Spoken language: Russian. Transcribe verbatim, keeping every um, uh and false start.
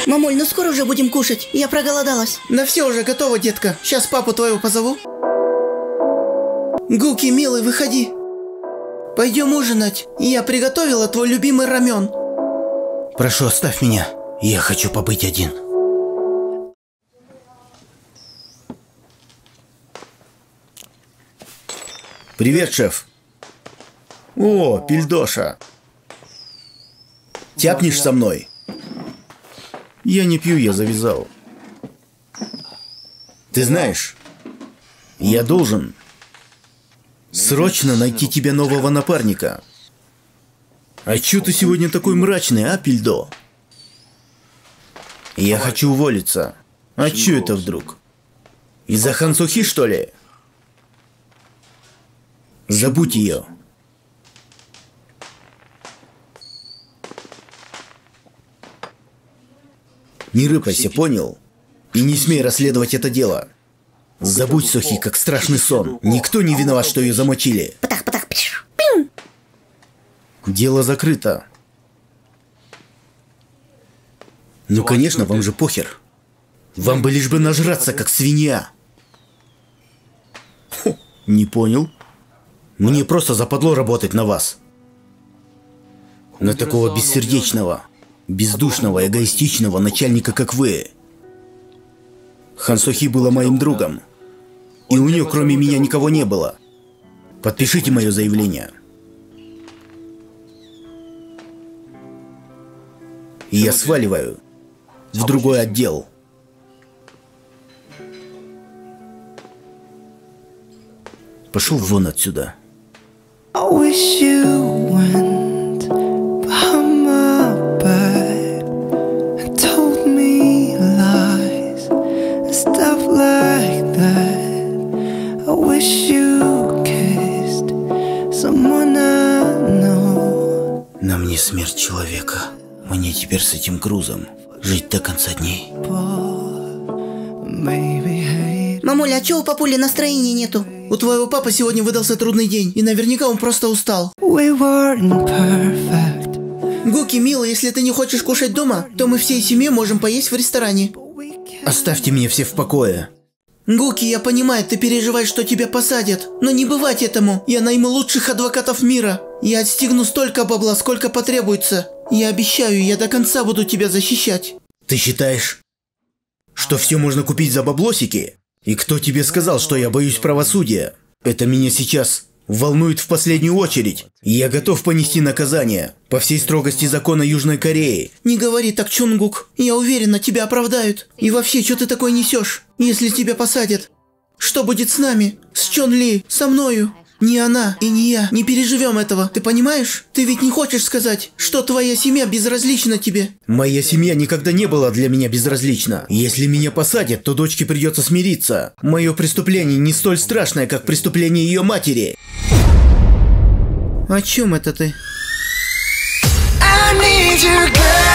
Мамуль, ну скоро уже будем кушать. Я проголодалась. На все уже готово, детка. Сейчас папу твоего позову. Гуки, милый, выходи. Пойдем ужинать. Я приготовила твой любимый рамен. Прошу, оставь меня. Я хочу побыть один. Привет, шеф. О, Пильдоша. Тяпнешь со мной? Я не пью, я завязал. Ты знаешь, я должен срочно найти тебе нового напарника. А чё ты сегодня такой мрачный, а, Пильдо? Я хочу уволиться. А чё это вдруг? Из-за Хансохи, что ли? Забудь ее. Не рыпайся, понял? И не смей расследовать это дело. Забудь Сохи, как страшный сон. Никто не виноват, что ее замочили. Дело закрыто. Ну, конечно, вам же похер. Вам бы лишь бы нажраться, как свинья. Фу, не понял? Мне просто западло работать на вас. На такого бессердечного, бездушного, эгоистичного начальника, как вы. Хансохи была моим другом. И у нее, кроме меня, никого не было. Подпишите мое заявление. И я сваливаю в другой отдел. Пошел вон отсюда. I wish you went behind my back and told me lies and stuff like that. I wish you kissed someone I know. На мне смерть человека. Мне теперь с этим грузом жить до конца дней. Мамуля, а чё у папули настроения нету? У твоего папы сегодня выдался трудный день, и наверняка он просто устал. We weren't perfect. Гуки, милый, если ты не хочешь кушать дома, то мы всей семьей можем поесть в ресторане. Оставьте меня все в покое. Гуки, я понимаю, ты переживаешь, что тебя посадят, но не бывать этому. Я найму лучших адвокатов мира. Я отстегну столько бабла, сколько потребуется. Я обещаю, я до конца буду тебя защищать. Ты считаешь, что все можно купить за баблосики? И кто тебе сказал, что я боюсь правосудия? Это меня сейчас волнует в последнюю очередь. И я готов понести наказание по всей строгости закона Южной Кореи. Не говори так, Чунгук. Я уверена, тебя оправдают. И вообще, что ты такое несешь? Если тебя посадят, что будет с нами? С Чон Ли? Со мною? Ни она и ни я не переживем этого, ты понимаешь? Ты ведь не хочешь сказать, что твоя семья безразлична тебе? Моя семья никогда не была для меня безразлична. Если меня посадят, то дочке придется смириться. Мое преступление не столь страшное, как преступление ее матери. О чем это ты? I need you, girl.